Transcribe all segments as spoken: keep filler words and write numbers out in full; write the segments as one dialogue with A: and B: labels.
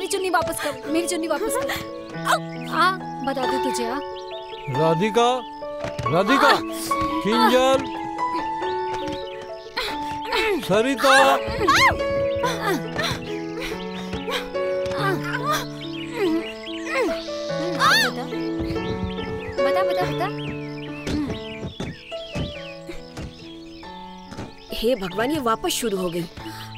A: मेरी चुन्नी वापस कर, मेरी चुन्नी वापस कर। हाँ बता दो तुझे। हाँ
B: राधिका, राधिका, किंजल, सरिता।
A: बता बता बता।
C: हे भगवान, ये वापस शुरू हो गई।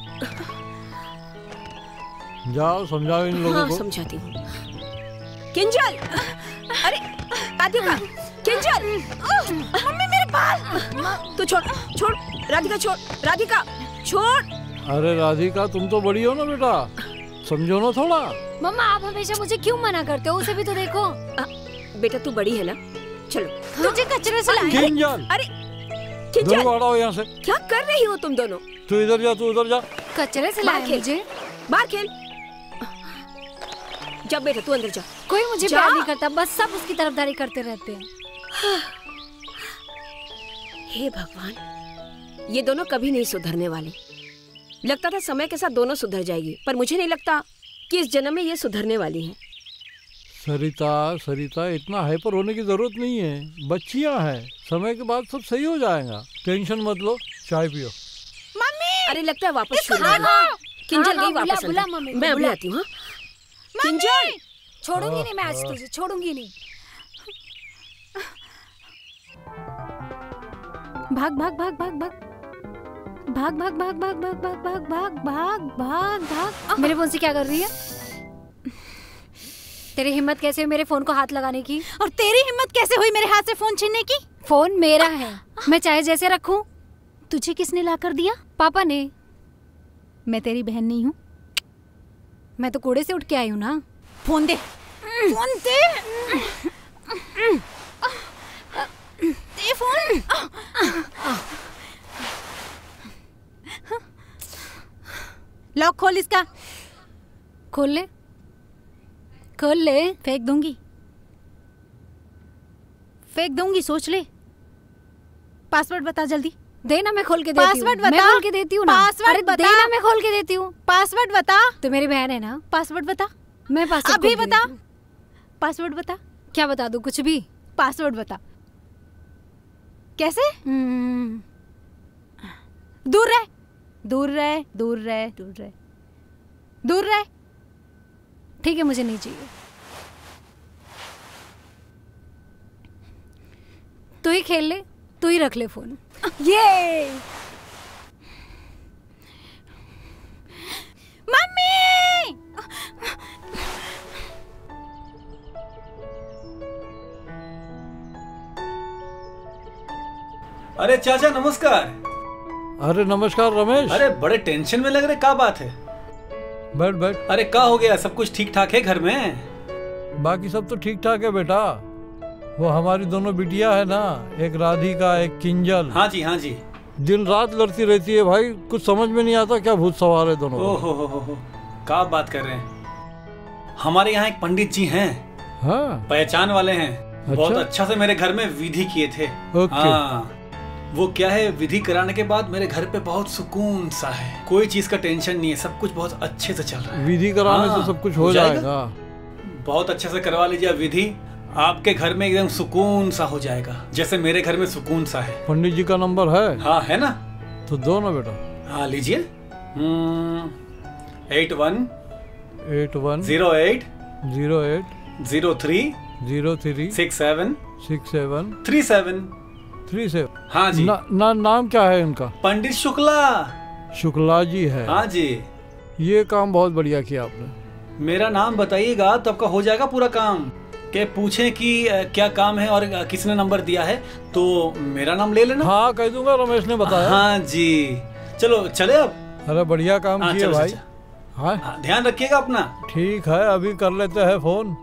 B: जाओ समझाओ इन लोगों
C: हाँ,
B: को।
C: समझाती हूँ। किंजल, अरे राधिका, किंजल, मम्मी मेरे बाल। तू छोड़, छोड़, राधिका छोड़, राधिका छोड़।
B: अरे राधिका, तुम तो बड़ी हो ना बेटा, समझो ना थोड़ा।
A: मम्मा आप हमेशा मुझे क्यों मना करते हो? उसे भी तो देखो।
C: आ, बेटा तू बड़ी है ना, चलो।
A: तुझे कचरे से लाए।
B: किंजल,
C: अरे किंजल,
B: दोनों हटाओ यहाँ से।
C: क्या कर रही हो तुम दोनों?
B: तू इधर जा, तू उधर जा।
A: कचरे से लाए मुझे।
C: बाहर खेल। जा बेटा तू अंदर जा।
A: कोई मुझे प्यार नहीं करता, बस सब उसकी तरफदारी करते रहते हैं।
C: हे भगवान, ये दोनों कभी नहीं सुधरने वाले। लगता था समय के साथ दोनों सुधर जाएगी, पर मुझे नहीं लगता कि इस जन्म में ये सुधरने वाली हैं।
B: सरिता, सरिता, इतना हाइपर होने की जरूरत नहीं है, बच्चियां हैं, समय के बाद सब सही हो जाएगा, टेंशन मत लो। चाय पियो।
C: मम्मी, अरे लगता है वापस शुरू हो गई। किंजल गई वापस अंदर। मैं अभी आती हूँ। किंजल,
A: छोड़ूंगी नहीं मैं आज तुझे, छोड़ूंगी नहीं। भाग भाग भाग भाग भाग भाग भाग भाग भाग भाग भाग भाग भाग भाग भाग भाग। मेरे फोन से क्या कर रही है? तेरी हिम्मत कैसे हुई मेरे फोन को हाथ लगाने की?
D: और तेरी हिम्मत कैसे हुई मेरे हाथ से फोन छीनने की?
A: फोन मेरा है, मैं चाहे जैसे रखूं।
D: तुझे किसने ला कर दिया?
A: पापा ने।
D: मैं तेरी बहन नहीं हूँ।
A: मैं तो कूड़े से उठ के आई हूँ ना।
D: फोन दे, फोन दे, दे फोन। लॉक खोल इसका।
A: खोल ले, खोल ले।
D: फेंक दूंगी, फेंक दूंगी, सोच ले। पासवर्ड बता जल्दी।
A: देना, मैं खोल के देती हूँ।
D: पासवर्ड बता।
A: मैं खोल के देती हूँ ना।
D: पासवर्ड बता।
A: देना, मैं खोल के देती हूँ।
D: पासवर्ड बता।
A: तो मेरी बहन है ना।
D: पासवर्ड बता।
A: मैं पासवर्ड
D: अभी बता। पासवर्ड बता।
A: क्या बता दूँ? कुछ भी।
D: पासवर्ड बता। कैसे?
A: हम्म।
D: दूर रह, दूर रह, दूर रह, दूर रह, दूर रह।
A: ठीक है, मुझे नहीं चाहिए। तू ही खेल ले, तू ही रख ले फोन।
D: ये मम्मी,
E: अरे चाचा नमस्कार।
B: अरे नमस्कार रमेश।
E: अरे बड़े टेंशन में लग रहे, क्या बात है?
B: बैठ बैठ।
E: अरे क्या हो गया? सब कुछ ठीक ठाक है घर में?
B: बाकी सब तो ठीक ठाक है बेटा। वो हमारी दोनों बिटिया है ना, एक राधिका एक किंजल।
E: हाँ जी हाँ जी।
B: दिन रात लड़ती रहती है भाई, कुछ समझ में नहीं आता क्या भूत सवार है दोनों।
E: ओहो हो हो हो, क्या बात कर रहे हैं? हमारे यहाँ एक पंडित जी हैं।
B: हाँ,
E: पहचान वाले हैं।
B: अच्छा?
E: बहुत अच्छा से मेरे घर में विधि किए थे।
B: ओके।
E: हाँ, वो क्या है, विधि कराने के बाद मेरे घर पे बहुत सुकून सा है, कोई चीज का टेंशन नहीं है, सब कुछ बहुत अच्छे से चल रहा है।
B: विधि कराने
E: हाँ,
B: से सब कुछ हो,
E: हो जाएगा?
B: जाएगा।
E: बहुत अच्छे से करवा लीजिए विधि, आपके घर में एकदम सुकून सा हो जाएगा, जैसे मेरे घर में सुकून सा है।
B: पंडित जी का नंबर है?
E: हाँ है ना।
B: तो दो ना बेटा।
E: हाँ लीजिए। Eight one
B: eight one
E: zero eight
B: zero eight
E: zero three
B: zero three
E: six seven
B: six seven
E: three seven
B: three seven.
E: हाँ जी।
B: ना, ना, नाम क्या है इनका?
E: पंडित शुक्ला।
B: शुक्ला जी है।
E: हाँ जी।
B: ये काम बहुत बढ़िया किया आपने।
E: मेरा नाम बताइएगा तो आपका हो जाएगा पूरा काम। के पूछें कि क्या काम है और किसने नंबर दिया है तो मेरा नाम ले लेना।
B: हाँ कह दूंगा, रमेश ने बताया।
E: हाँ जी। चलो चले अब।
B: अरे बढ़िया काम
E: हाँ,
B: किया भाई।
E: हाँ, हाँ ध्यान रखिएगा अपना।
B: ठीक है, अभी कर लेते हैं फोन।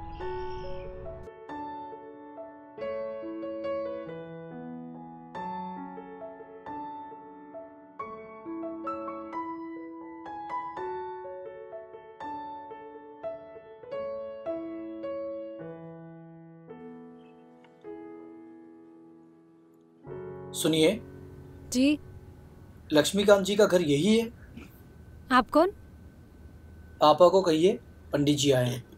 F: सुनिए
A: जी।
F: लक्ष्मीकांत जी का घर यही है?
A: आप कौन?
F: पापा को कहिए पंडित जी आए हैं।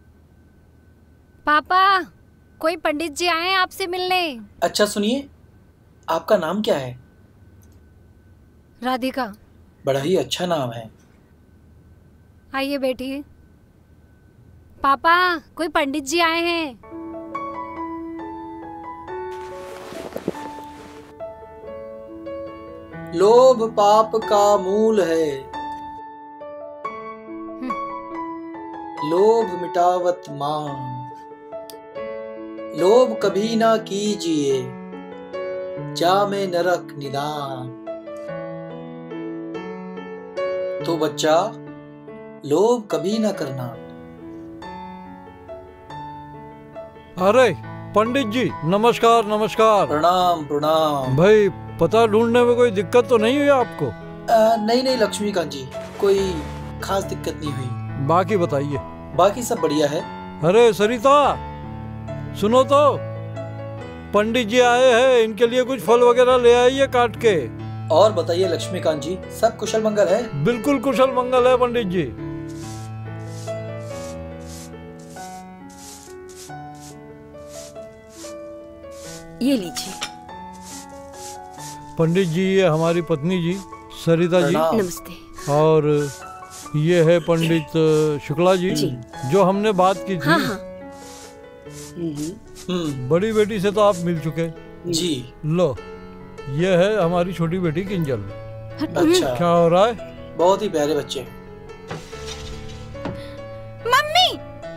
A: पापा, कोई पंडित जी आए हैं आपसे मिलने।
F: अच्छा सुनिए, आपका नाम क्या है?
A: राधिका।
F: बड़ा ही अच्छा नाम है।
A: आइए बैठिए। पापा, कोई पंडित जी आए हैं।
F: लोभ पाप का मूल है, लोभ मिटावत मान। लोभ कभी ना कीजिए, जामे नरक निदान। तो बच्चा, लोभ कभी ना करना।
B: अरे पंडित जी, नमस्कार नमस्कार।
F: प्रणाम प्रणाम।
B: भाई, पता ढूंढने में कोई दिक्कत तो नहीं हुई आपको?
F: आ, नहीं नहीं लक्ष्मीकांत जी, कोई खास दिक्कत नहीं हुई।
B: बाकी बताइए।
F: बाकी सब बढ़िया है।
B: अरे सरिता, सुनो तो, पंडित जी आए हैं, इनके लिए कुछ फल वगैरह ले आइए काट के।
F: और बताइए लक्ष्मीकांत जी, सब कुशल मंगल है?
B: बिल्कुल कुशल मंगल है पंडित जी।
C: ये लीजिए।
B: पंडित जी, ये हमारी पत्नी जी सरिता जी।
C: नमस्ते।
B: और ये है पंडित शुक्ला जी,
C: जी।
B: जो हमने बात की थी।
C: हाँ हाँ।
B: बड़ी बेटी से तो आप मिल चुके
F: जी।
B: लो, ये है हमारी छोटी बेटी किंजल।
F: अच्छा,
B: क्या हो रहा है?
F: बहुत ही प्यारे बच्चे।
D: मम्मी,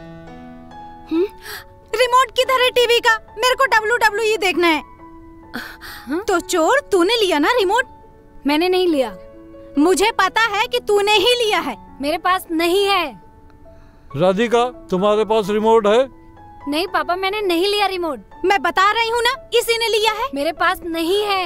D: रिमोट किधर है टीवी का? मेरे को डब्ल्यू डब्ल्यू ई देखना है। तो चोर, तूने लिया ना रिमोट?
A: मैंने नहीं लिया।
D: मुझे पता है कि तूने ही लिया है।
A: मेरे पास नहीं है।
B: राधिका, तुम्हारे पास रिमोट है?
A: नहीं पापा, मैंने नहीं लिया रिमोट।
D: मैं बता रही हूँ ना, इसी ने लिया है।
A: मेरे पास नहीं है।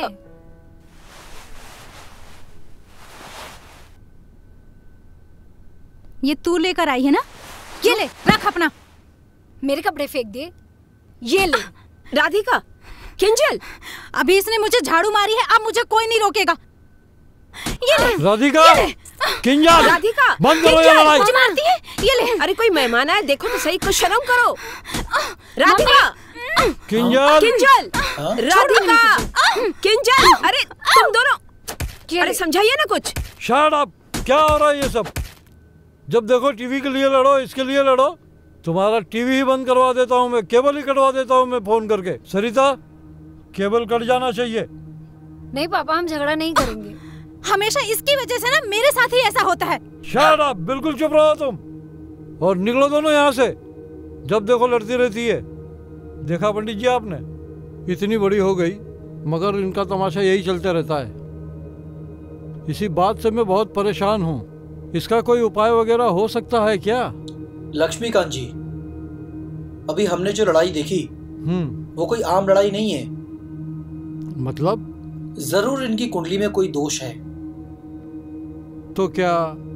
D: ये तू लेकर आई है ना? ये ले, रख अपना।
A: मेरे कपड़े फेंक दिए। ये ले।
C: राधिका, किंजल,
D: अभी इसने मुझे झाड़ू मारी है, अब मुझे कोई नहीं रोकेगा। ये ले।
B: राधिका, किंजल,
C: राधिका,
B: बंद करो ये लड़ाई।
D: मुझे मारती है। ये ले।
C: अरे कोई मेहमान आया, देखो तो सही, कुछ शर्म करो। राधिका,
B: किंजल,
C: किंजल, राधिका, किंजल, अरे तुम दोनों, अरे समझाइए ना कुछ।
B: Shut up. क्या हो रहा है ये सब? जब देखो टीवी के लिए लड़ो, इसके लिए लड़ो। तुम्हारा टीवी ही बंद करवा देता हूँ मैं, केबल ही कटवा देता हूँ मैं फोन करके। सरिता, केबल कट जाना चाहिए।
A: नहीं पापा, हम झगड़ा नहीं करेंगे।
D: हमेशा इसकी वजह से ना मेरे साथ ही ऐसा होता है।
B: शट अप, बिल्कुल चुप रहो तुम, और निकलो दोनों यहाँ से। जब देखो लड़ती रहती है। देखा पंडित जी आपने, इतनी बड़ी हो गई मगर इनका तमाशा यही चलता रहता है। इसी बात से मैं बहुत परेशान हूँ। इसका कोई उपाय वगैरह हो सकता है क्या?
F: लक्ष्मीकांत जी, अभी हमने जो लड़ाई देखी
B: हम्म
F: वो कोई आम लड़ाई नहीं है।
B: मतलब?
F: जरूर इनकी कुंडली में कोई दोष है।
B: तो क्या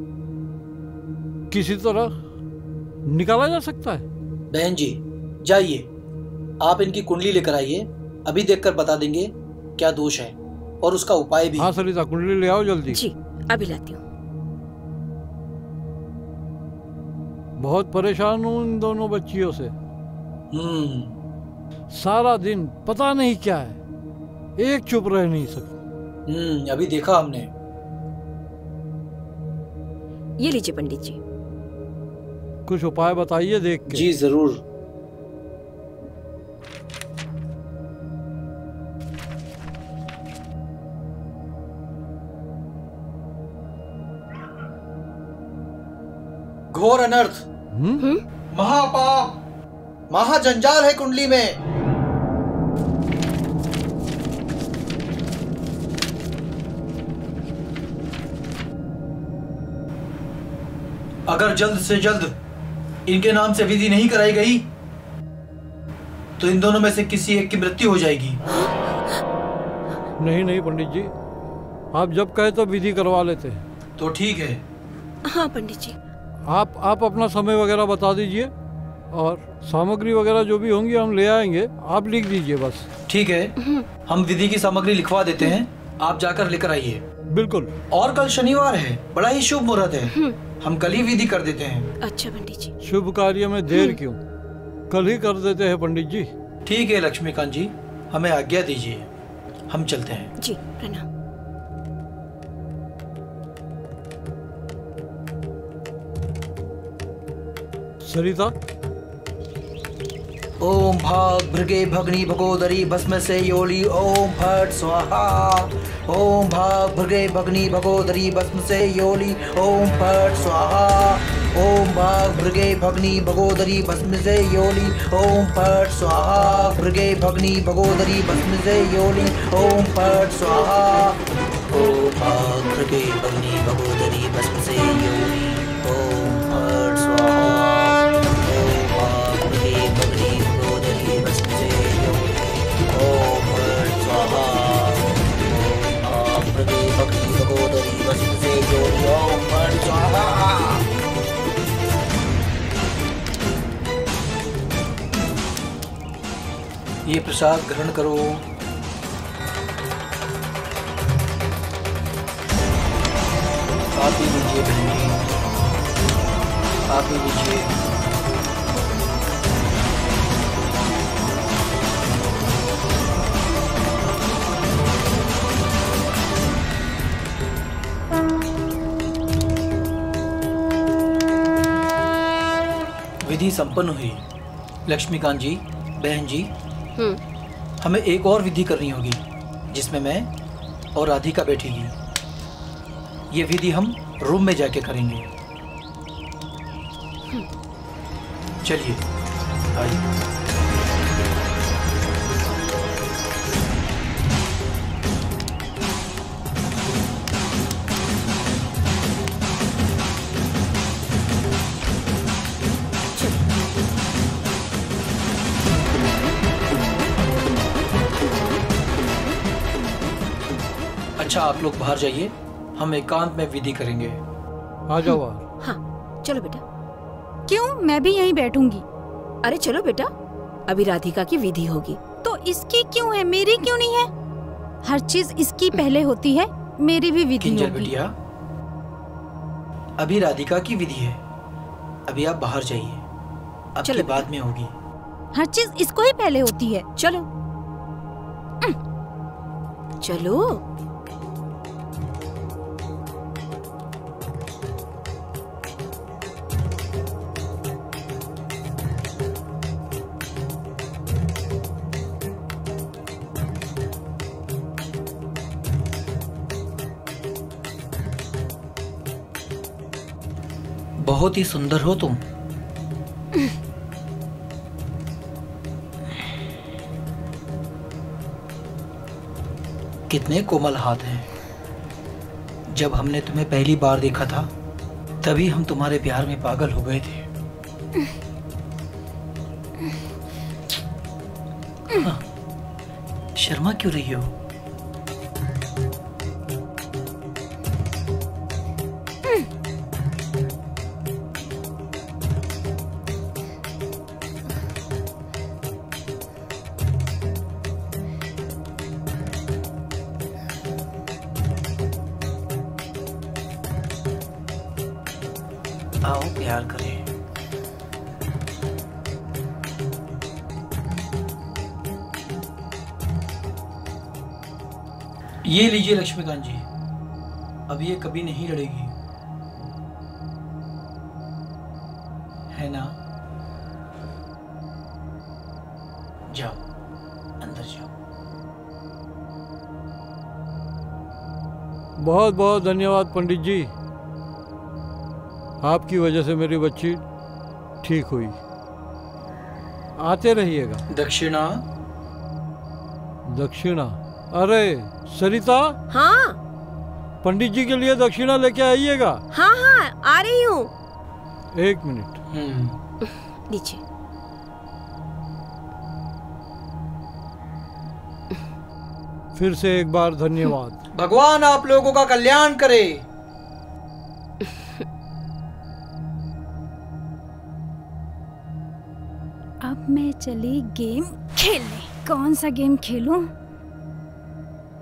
B: किसी तरह निकाला जा सकता है?
F: बहन जी, जाइए, आप इनकी कुंडली लेकर आइए, अभी देखकर बता देंगे क्या दोष है और उसका उपाय भी।
B: हाँ सरिता, कुंडली ले आओ जल्दी।
C: जी, अभी लाती हूँ।
B: बहुत परेशान हूँ इन दोनों बच्चियों से।
F: हम्म
B: सारा दिन पता नहीं क्या है, एक चुप रह नहीं सकती।
F: हम्म अभी देखा हमने।
C: ये लीजिए पंडित जी।
B: कुछ उपाय बताइए देख के।
F: जी जरूर। घोर अनर्थ,
B: हम्म?
F: महापाप, महाजंजाल है कुंडली में। अगर जल्द से जल्द इनके नाम से विधि नहीं कराई गई तो इन दोनों में से किसी एक की मृत्यु हो जाएगी।
B: नहीं नहीं पंडित जी, आप जब कहे तो विधि करवा लेते हैं।
F: तो ठीक है।
C: हाँ पंडित जी।
B: आप आप अपना समय वगैरह बता दीजिए और सामग्री वगैरह जो भी होंगी हम ले आएंगे, आप लिख दीजिए बस।
F: ठीक है, हम विधि की सामग्री लिखवा देते हैं, आप जाकर लेकर आइए।
B: बिल्कुल।
F: और कल शनिवार है, बड़ा ही शुभ मुहूर्त है। हम कल ही विधि कर देते हैं।
C: अच्छा पंडित जी।
B: शुभ कार्य में देर क्यों, कल ही कर देते हैं पंडित जी।
F: ठीक है लक्ष्मीकांत जी, हमें आज्ञा दीजिए, हम चलते हैं।
C: जी प्रणाम।
B: सरिता,
F: ओम भाग भृगे भगनी भगोदरी भस्म से योली ओम फट स्वाहा। ओम भाग भृगे भगनी भगोदरी भस्म से योली ओम फट स्वाहा। ओम भाग भृगे भगनी भगोदरी भस्म से योली ओम फट स्वाहा। भृगे भगनी भगोदरी भस्म से योली ओम फट स्वाहा। ओम भाग भृगे भगनी भगोदरी भस्म से योली ओम फट स्वाहा। ये प्रसाद ग्रहण करो। आप ही लीजिए बहन जी, आप ही लीजिए। विधि संपन्न हुई। लक्ष्मीकांत जी, बहन जी, हमें एक और विधि करनी होगी जिसमें मैं और राधिका बैठेगी। ये विधि हम रूम में जाके करेंगे। चलिए आइए। अच्छा आप लोग बाहर जाइए, हम एकांत में विधि करेंगे।
B: आ जाओ बाहर।
C: हाँ चलो बेटा।
D: क्यों, मैं भी यहीं बैठूंगी।
C: अरे चलो बेटा, अभी राधिका की विधि होगी।
D: तो इसकी क्यों है, मेरी क्यों नहीं है? हर चीज इसकी पहले होती है, मेरी भी विधि
F: किंजल
D: होगी।
F: बिटिया, अभी राधिका की विधि है, अभी आप बाहर जाइए, आपकी बाद में होगी।
D: हर चीज इसको ही पहले होती है।
C: चलो चलो।
F: बहुत ही सुंदर हो तुम। कितने कोमल हाथ हैं। जब हमने तुम्हें पहली बार देखा था तभी हम तुम्हारे प्यार में पागल हो गए थे। हाँ, शर्मा क्यों रही हो? आओ प्यार करें। ये लीजिए लक्ष्मीकांत जी, अब ये कभी नहीं लड़ेगी, है ना? जाओ अंदर जाओ।
B: बहुत बहुत धन्यवाद पंडित जी, आपकी वजह से मेरी बच्ची ठीक हुई। आते रहिएगा।
F: दक्षिणा।
B: दक्षिणा? अरे सरिता।
C: हाँ
B: पंडित जी के लिए दक्षिणा लेके आइएगा।
C: हाँ हाँ आ रही हूँ।
B: एक मिनट।
C: नीचे।
B: फिर से एक बार धन्यवाद।
F: भगवान आप लोगों का कल्याण करे।
D: अब मैं चली गेम खेलने। कौन सा गेम खेलूं?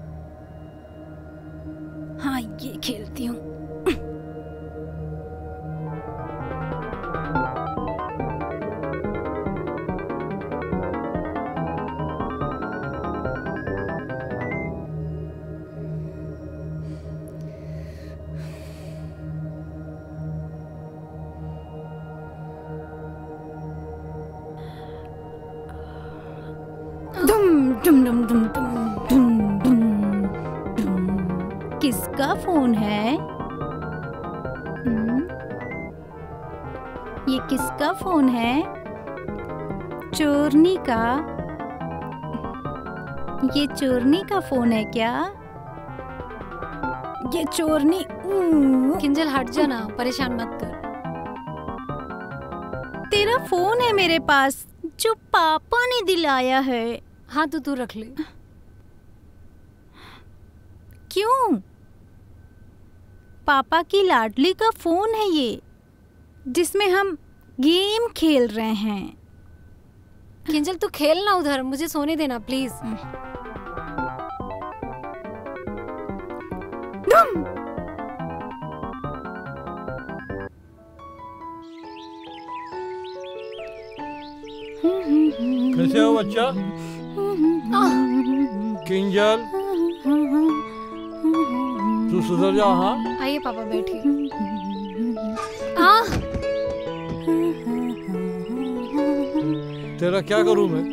D: हाँ ये खेलती हूँ। डुम डुम डुम डुम डुम डुम डुम। किसका फोन है? हम्म? ये किसका फोन है? चोरनी का? ये चोरनी का फोन है क्या? ये चोरनी।
A: किंजल हट जा ना, परेशान मत कर।
D: तेरा फोन है मेरे पास जो पापा ने दिलाया है।
A: हाँ तो तू रख ले।
D: क्यों? पापा की लाडली का फोन है ये, जिसमें हम गेम खेल रहे हैं।
A: किंजल तू खेल ना उधर, मुझे सोने देना प्लीज।
B: कैसे हो बच्चा? किंजल तू सुधर जा। हाँ
A: आइए पापा बैठिए। आ
B: तेरा क्या करूं मैं?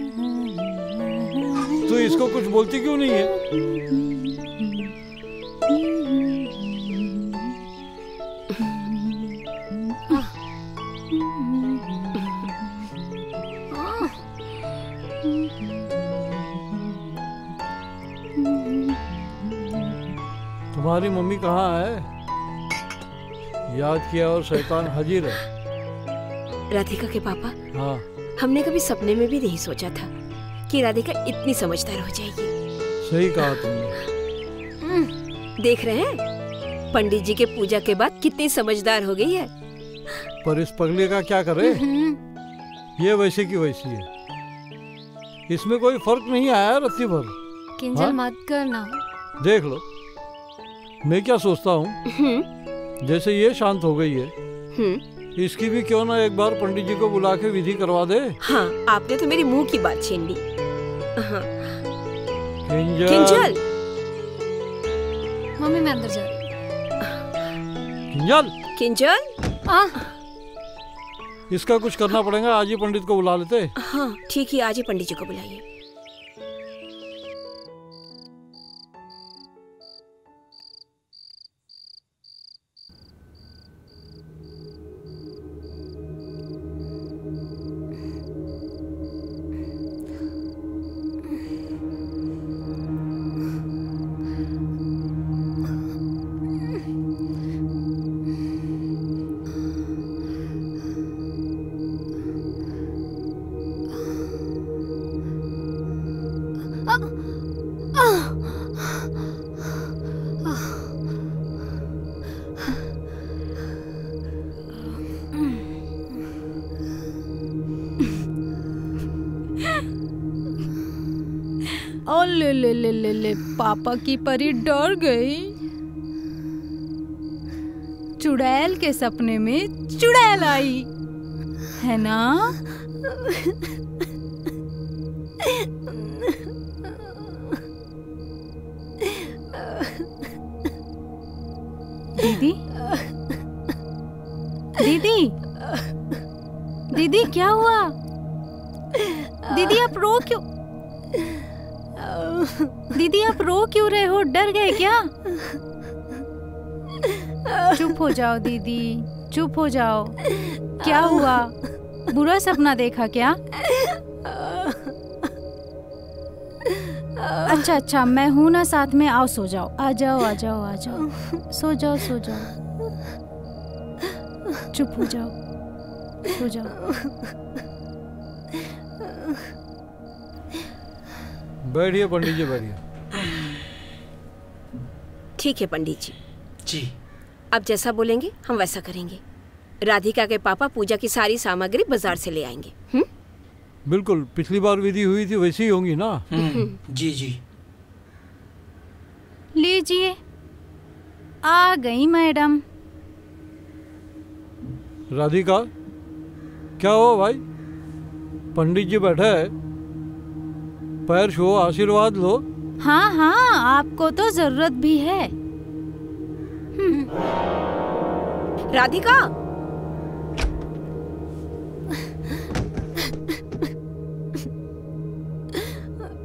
B: तू इसको कुछ बोलती क्यों नहीं है? तुम्हारी मम्मी कहाँ है? याद किया और शैतान हाजिर है।
C: राधिका के पापा,
B: हाँ
C: हमने कभी सपने में भी नहीं सोचा था कि राधिका इतनी समझदार हो जाएगी।
B: सही कहा तुमने।
C: देख रहे हैं पंडित जी के पूजा के बाद कितनी समझदार हो गई है।
B: पर इस पगली का क्या करे? ये वैसे की वैसी है, इसमें कोई फर्क नहीं आया रत्ती भर।
A: किंजल
B: हाँ?
A: मत करना।
B: देख लो, मैं क्या सोचता हूँ, जैसे ये शांत हो गई है, इसकी भी क्यों ना एक बार पंडित जी को बुला के विधि करवा दे।
C: हाँ, आपने तो मेरी मुंह की बात छीन ली। हाँ।
B: किंजल,
C: किंजल।
A: मम्मी मैं अंदर जा रही
B: किंजल,
C: किंजल।
A: आ
B: इसका कुछ करना पड़ेगा। आज ही पंडित को बुला लेते।
C: हाँ ठीक है, आज ही पंडित जी को बुलाइए।
D: ओ ले ले ले ले ले, पापा की परी डर गई। चुड़ैल के सपने में चुड़ैल आई है ना? दीदी, दीदी, दीदी क्या हुआ? दीदी आप रो क्यों? दीदी आप रो क्यों रहे हो? डर गए क्या? चुप हो जाओ दीदी, चुप हो जाओ। क्या हुआ? बुरा सपना देखा क्या? अच्छा अच्छा, मैं हूं ना साथ में। आओ सो जाओ। आ जाओ आ जाओ आ जाओ, सो जाओ सो जाओ, चुप हो जाओ, सो जाओ।
B: बैठिए पंडित जी, बैठिए।
C: ठीक है पंडित जी।
E: जी।
C: अब जैसा बोलेंगे हम वैसा करेंगे। राधिका के पापा पूजा की सारी सामग्री बाजार से ले आएंगे। हुँ?
B: बिल्कुल, पिछली बार विधि हुई थी वैसी ही होंगी ना?
E: जी जी।
D: लीजिए, आ गई मैडम।
B: राधिका, क्या हुआ भाई? पंडित जी बैठे हैं, पैर छुओ, आशीर्वाद लो।
D: हाँ हाँ, आपको तो जरूरत भी है।
C: राधिका,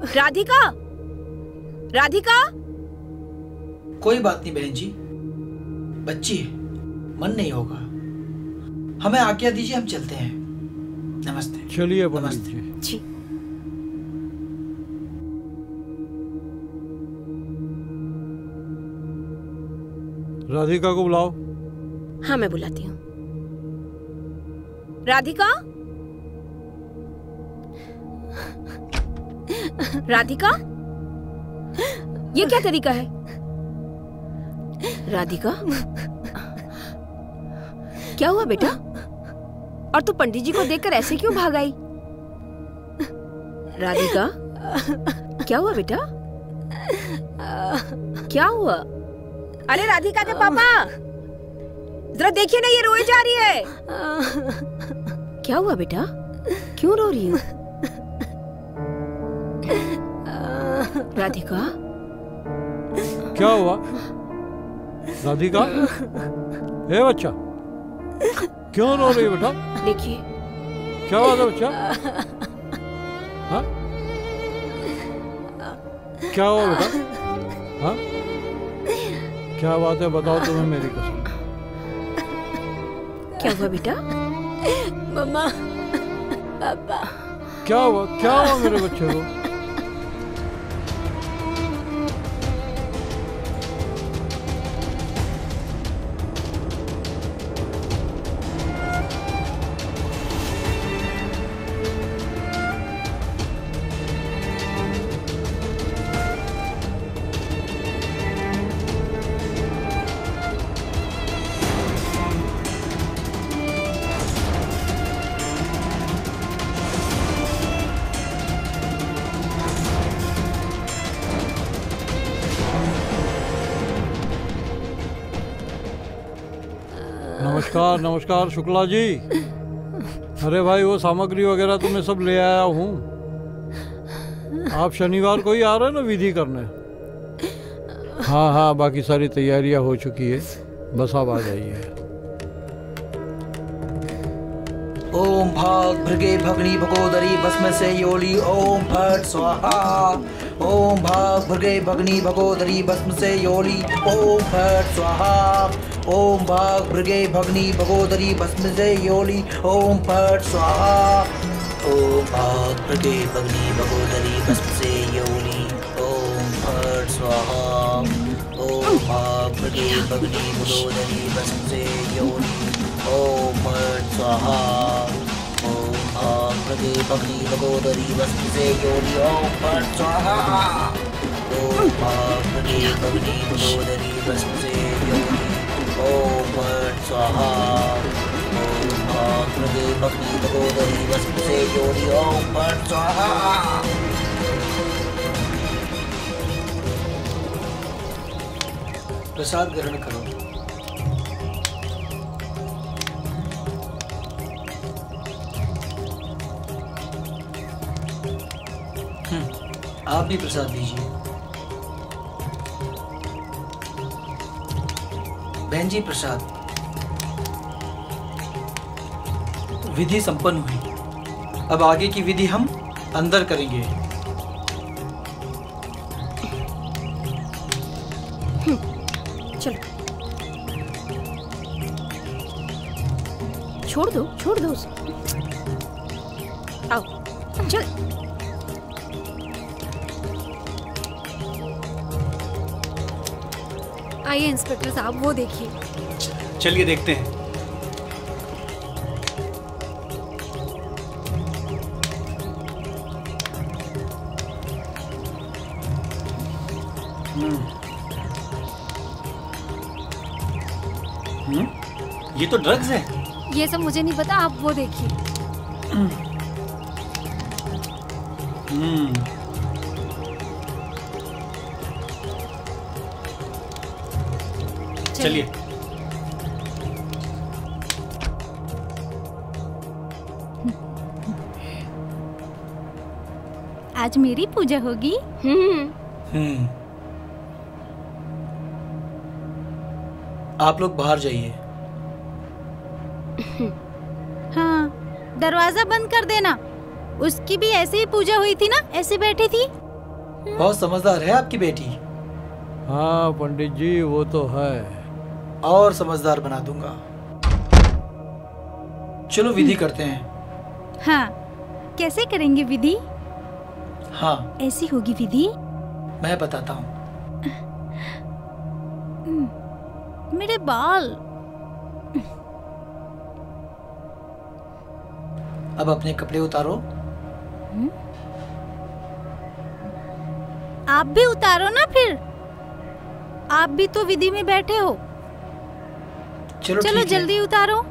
C: राधिका, राधिका।
F: कोई बात नहीं बहन जी, बच्ची है, मन नहीं होगा। हमें आज्ञा दीजिए, हम चलते हैं। नमस्ते।
B: चलिए पंडित
F: नमस्ते।
B: जी।
C: जी।
B: राधिका को बुलाओ।
C: हाँ मैं बुलाती हूँ। राधिका, राधिका, ये क्या तरीका है? राधिका, क्या हुआ बेटा? और तू पंडित जी को देखकर ऐसे क्यों भाग आई? राधिका, क्या हुआ बेटा? क्या हुआ? अरे राधिका के पापा, जरा देखिए ना, ये रोए जा रही है। क्या हुआ बेटा? क्यों रो रही हो? राधिका,
B: क्या हुआ? राधिका, ए बच्चा, क्यों रो रही है बेटा?
C: देखिए।
B: क्या बात है बच्चा? हाँ? क्या हुआ बेटा? हाँ? क्या बात है, बताओ तुम्हें मेरी कसम।
C: क्या हुआ बेटा? मम्मा, पापा।
B: क्या हुआ? क्या हुआ मेरे बच्चे को? नमस्कार नमस्कार शुक्ला जी। अरे भाई, वो सामग्री वगैरह तो मैं सब ले आया हूँ। आप शनिवार को ही आ रहे हैं ना विधि करने? हाँ हाँ, बाकी सारी तैयारियां हो चुकी है, बस आप आ जाइए।
F: ओम भाग भृगे भगनी भगोदरी भस्म से योली ओम फट स्वाहा। ओम भाग भृगे भगनी भगोदरी भस्म से योली ओम फट स्वाहा। ओम भाग भृगे भगनी भगोदरी भस्म से योली ओम फट स्वाहा। ओम भाग भृगे भगनी भगोदरी भस्म से योली ओम फट स्वाहा। ओम भाग भृगे भगनी भगोदरी भस्म से योली ओम फट स्वाहा। ओम भाग भृगे भगनी भगोदरी भस्म से योली ओम फट स्वाहा। ओम भाग भृगे भगनी भगोदरी भस्म से योली ओम फट स्वाहा। ओम भाग भृगे भगनी भगोदरी भस्म से योली ओम फट स्वाहा। प्रसाद ग्रहण करो। आप भी प्रसाद लीजिए। बहन जी प्रसाद। विधि संपन्न हुई। अब आगे की विधि हम अंदर करेंगे।
C: चलो, छोड़ दो, छोड़ दो उसे। आओ, चल।
A: आइए इंस्पेक्टर साहब, वो देखिए।
E: चलिए देखते हैं। हम्म हम्म ये तो ड्रग्स है।
A: ये सब मुझे नहीं पता, आप वो देखिए।
E: हम्म चलिए।
D: आज मेरी पूजा होगी।
C: हम्म
F: हम्म आप लोग बाहर जाइए।
D: हाँ, दरवाजा बंद कर देना। उसकी भी ऐसे ही पूजा हुई थी ना, ऐसे बैठी थी।
F: बहुत समझदार है आपकी बेटी।
B: हाँ पंडित जी वो तो है।
F: और समझदार बना दूंगा। चलो विधि करते हैं।
D: हाँ, कैसे करेंगे विधि?
F: हाँ
D: ऐसी होगी विधि।
F: मैं बताता हूँ।
D: मेरे बाल।
F: अब अपने कपड़े उतारो।
D: आप भी उतारो ना फिर। आप भी तो विधि में बैठे हो।
F: चलो
D: चलो
F: ठीक है।
D: जल्दी उतारो।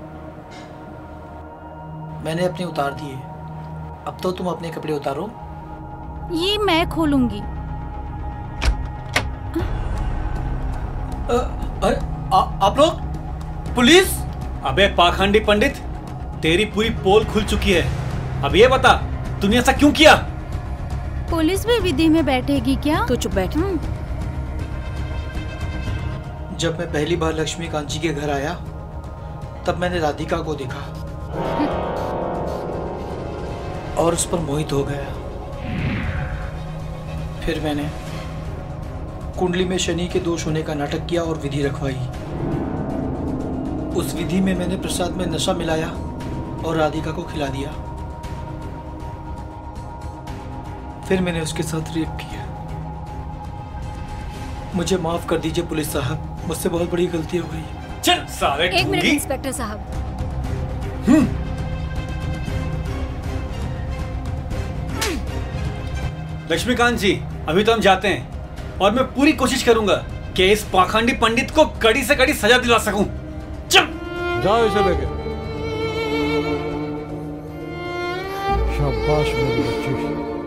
F: मैंने अपने उतार दिए। अब तो तुम अपने कपड़े उतारो।
D: ये मैं खोलूंगी।
F: अ, अरे आ, आप लोग पुलिस?
E: अबे पाखंडी पंडित, तेरी पूरी पोल खुल चुकी है। अब ये बता तूने ऐसा क्यों किया?
D: पुलिस भी विधि में बैठेगी क्या?
C: तू चुप बैठ।
F: जब मैं पहली बार लक्ष्मीकांत जी के घर आया तब मैंने राधिका को देखा और उस पर मोहित हो गया। फिर मैंने कुंडली में शनि के दोष होने का नाटक किया और विधि रखवाई। उस विधि में मैंने प्रसाद में नशा मिलाया और राधिका को खिला दिया। फिर मैंने उसके साथ रेप किया। मुझे माफ कर दीजिए पुलिस साहब, मुझसे बहुत बड़ी गलती हो गई।
E: चल साले
A: एक मिनट
E: ढोंगी।
A: इंस्पेक्टर साहब।
E: लक्ष्मीकांत जी अभी तो हम जाते हैं और मैं पूरी कोशिश करूंगा कि इस पाखंडी पंडित को कड़ी से कड़ी सजा दिला सकूं। चल
B: जाओ इसे लेके। शाबाश मेरी बच्ची।